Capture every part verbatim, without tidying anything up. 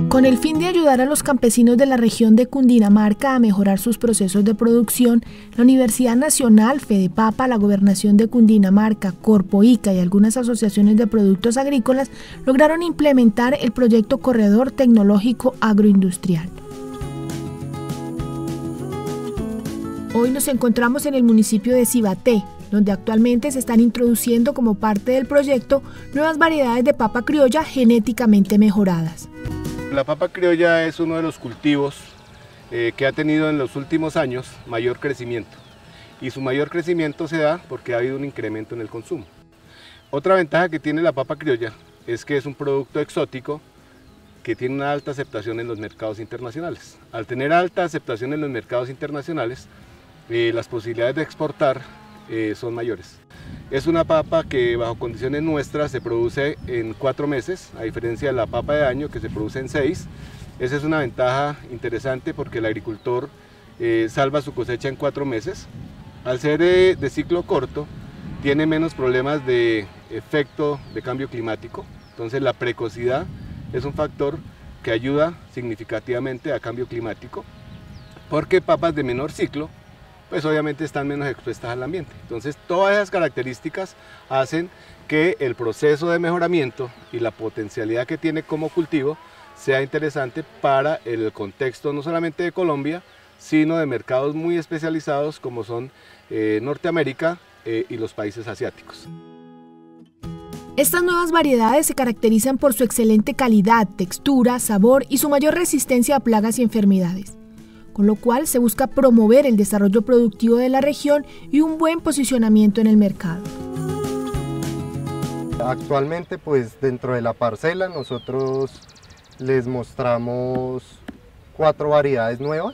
Con el fin de ayudar a los campesinos de la región de Cundinamarca a mejorar sus procesos de producción, la Universidad Nacional, Fedepapa, la Gobernación de Cundinamarca, Corpoica y algunas asociaciones de productos agrícolas lograron implementar el proyecto Corredor Tecnológico Agroindustrial. Hoy nos encontramos en el municipio de Cibaté, donde actualmente se están introduciendo como parte del proyecto nuevas variedades de papa criolla genéticamente mejoradas. La papa criolla es uno de los cultivos eh, que ha tenido en los últimos años mayor crecimiento, y su mayor crecimiento se da porque ha habido un incremento en el consumo. Otra ventaja que tiene la papa criolla es que es un producto exótico que tiene una alta aceptación en los mercados internacionales. Al tener alta aceptación en los mercados internacionales, eh, las posibilidades de exportar eh, son mayores. Es una papa que bajo condiciones nuestras se produce en cuatro meses, a diferencia de la papa de año que se produce en seis. Esa es una ventaja interesante porque el agricultor eh, salva su cosecha en cuatro meses. Al ser de, de ciclo corto, tiene menos problemas de efecto de cambio climático. Entonces la precocidad es un factor que ayuda significativamente a cambio climático, porque papas de menor ciclo pues obviamente están menos expuestas al ambiente. Entonces todas esas características hacen que el proceso de mejoramiento y la potencialidad que tiene como cultivo sea interesante para el contexto no solamente de Colombia, sino de mercados muy especializados como son eh, Norteamérica eh, y los países asiáticos. Estas nuevas variedades se caracterizan por su excelente calidad, textura, sabor y su mayor resistencia a plagas y enfermedades, con lo cual se busca promover el desarrollo productivo de la región y un buen posicionamiento en el mercado. Actualmente, pues dentro de la parcela nosotros les mostramos cuatro variedades nuevas.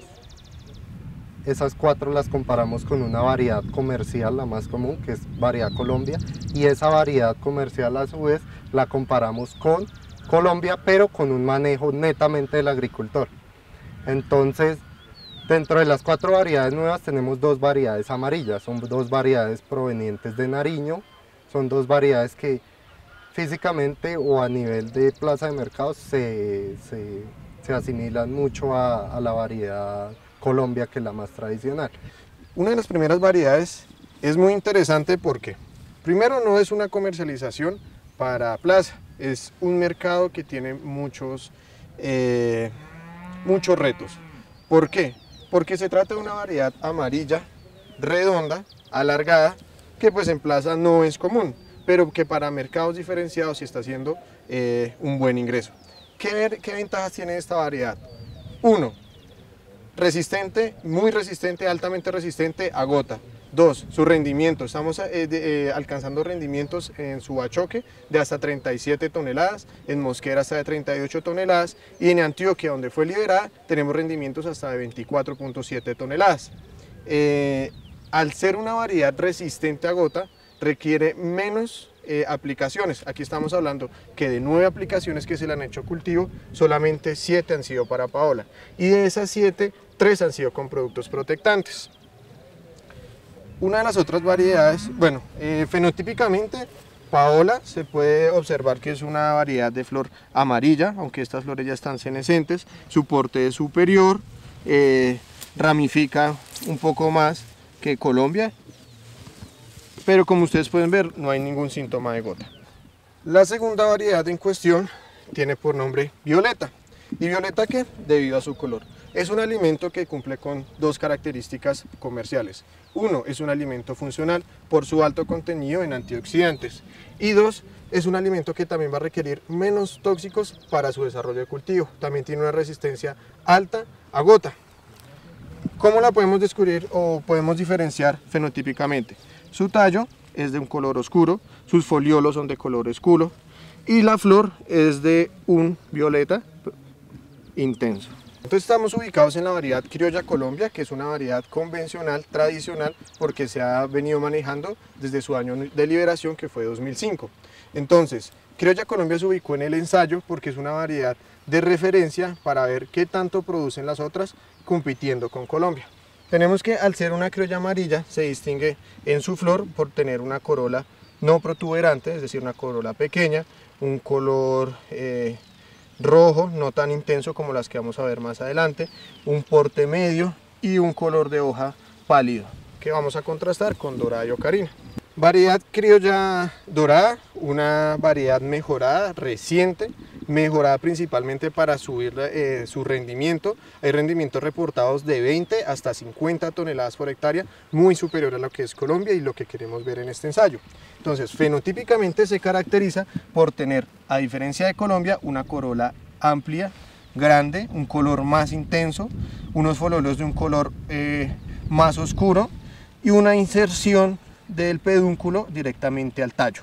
Esas cuatro las comparamos con una variedad comercial, la más común, que es variedad Colombia, y esa variedad comercial a su vez la comparamos con Colombia, pero con un manejo netamente del agricultor. Entonces, dentro de las cuatro variedades nuevas tenemos dos variedades amarillas, son dos variedades provenientes de Nariño, son dos variedades que físicamente o a nivel de plaza de mercados se, se, se asimilan mucho a, a la variedad Colombia, que es la más tradicional. Una de las primeras variedades es muy interesante porque primero no es una comercialización para plaza, es un mercado que tiene muchos, eh, muchos retos. ¿Por qué? Porque se trata de una variedad amarilla, redonda, alargada, que pues en plaza no es común, pero que para mercados diferenciados sí está haciendo eh, un buen ingreso. ¿Qué, ¿Qué ventajas tiene esta variedad? Uno, resistente, muy resistente, altamente resistente a gota. Dos, su rendimiento. Estamos eh, de, eh, alcanzando rendimientos en su bachoque de hasta treinta y siete toneladas, en Mosquera hasta de treinta y ocho toneladas y en Antioquia, donde fue liberada, tenemos rendimientos hasta de veinticuatro punto siete toneladas. Eh, al ser una variedad resistente a gota, requiere menos eh, aplicaciones. Aquí estamos hablando que de nueve aplicaciones que se le han hecho cultivo, solamente siete han sido para Paola. Y de esas siete, tres han sido con productos protectantes. Una de las otras variedades, bueno, eh, fenotípicamente Paola se puede observar que es una variedad de flor amarilla, aunque estas flores ya están senescentes, su porte es superior, eh, ramifica un poco más que Colombia, pero como ustedes pueden ver no hay ningún síntoma de gota. La segunda variedad en cuestión tiene por nombre Violeta. ¿Y Violeta qué? Debido a su color. Es un alimento que cumple con dos características comerciales. Uno, es un alimento funcional por su alto contenido en antioxidantes. Y dos, es un alimento que también va a requerir menos tóxicos para su desarrollo de cultivo. También tiene una resistencia alta a gota. ¿Cómo la podemos descubrir o podemos diferenciar fenotípicamente? Su tallo es de un color oscuro, sus foliolos son de color oscuro y la flor es de un violeta intenso. Entonces estamos ubicados en la variedad Criolla Colombia, que es una variedad convencional, tradicional, porque se ha venido manejando desde su año de liberación, que fue dos mil cinco. Entonces, Criolla Colombia se ubicó en el ensayo porque es una variedad de referencia para ver qué tanto producen las otras compitiendo con Colombia. Tenemos que al ser una criolla amarilla se distingue en su flor por tener una corola no protuberante, es decir, una corola pequeña, un color eh, rojo, no tan intenso como las que vamos a ver más adelante, un porte medio y un color de hoja pálido, que vamos a contrastar con dorada y ocarina. Variedad criolla dorada, una variedad mejorada, reciente, mejorada principalmente para subir eh, su rendimiento. Hay rendimientos reportados de veinte hasta cincuenta toneladas por hectárea, muy superior a lo que es Colombia y lo que queremos ver en este ensayo. Entonces, fenotípicamente se caracteriza por tener, a diferencia de Colombia, una corola amplia, grande, un color más intenso, unos fololos de un color eh, más oscuro y una inserción del pedúnculo directamente al tallo.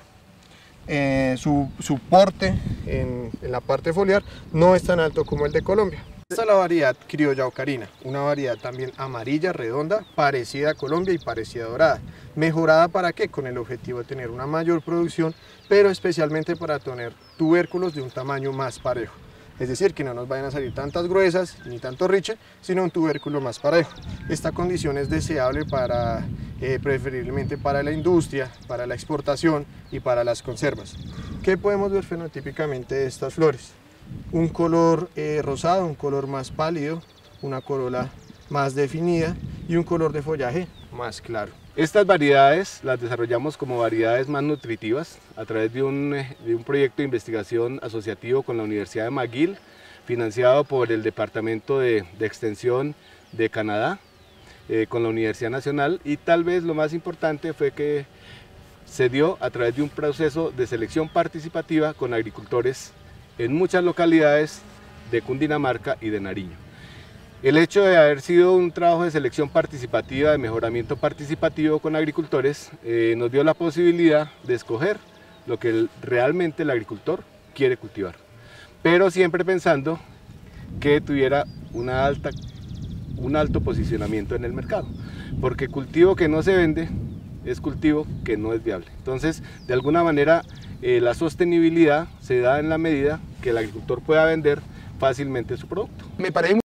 Eh, su, su porte en, en la parte foliar no es tan alto como el de Colombia. Esta es la variedad criolla ocarina, una variedad también amarilla, redonda, parecida a Colombia y parecida a dorada. ¿Mejorada para qué? Con el objetivo de tener una mayor producción, pero especialmente para tener tubérculos de un tamaño más parejo. Es decir, que no nos vayan a salir tantas gruesas ni tanto riche, sino un tubérculo más parejo. Esta condición es deseable para, eh, preferiblemente para la industria, para la exportación y para las conservas. ¿Qué podemos ver fenotípicamente de estas flores? Un color eh, rosado, un color más pálido, una corola más definida y un color de follaje más claro. Estas variedades las desarrollamos como variedades más nutritivas a través de un, de un proyecto de investigación asociativo con la Universidad de McGill, financiado por el Departamento de, de Extensión de Canadá, eh, con la Universidad Nacional, y tal vez lo más importante fue que se dio a través de un proceso de selección participativa con agricultores en muchas localidades de Cundinamarca y de Nariño. El hecho de haber sido un trabajo de selección participativa, de mejoramiento participativo con agricultores, eh, nos dio la posibilidad de escoger lo que el, realmente el agricultor quiere cultivar, pero siempre pensando que tuviera una alta, un alto posicionamiento en el mercado, porque cultivo que no se vende es cultivo que no es viable. Entonces, de alguna manera, eh, la sostenibilidad se da en la medida que el agricultor pueda vender fácilmente su producto. Me parece